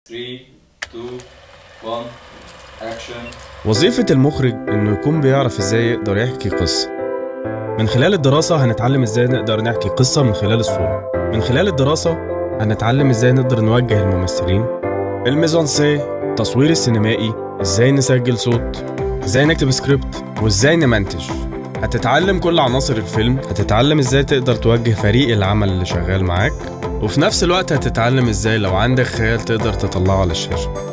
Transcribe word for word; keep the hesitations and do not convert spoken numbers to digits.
ثلاثة اتنين واحد اكشن. وظيفة المخرج إنه يكون بيعرف إزاي يقدر يحكي قصة. من خلال الدراسة هنتعلم إزاي نقدر نحكي قصة من خلال الصورة. من خلال الدراسة هنتعلم إزاي نقدر نوجه الممثلين، الميزانسي، التصوير السينمائي، إزاي نسجل صوت، إزاي نكتب سكريبت، وإزاي نمنتج. هتتعلم كل عناصر الفيلم، هتتعلم إزاي تقدر توجه فريق العمل اللي شغال معاك، وفي نفس الوقت هتتعلم إزاي لو عندك خيال تقدر تطلعه على الشاشة.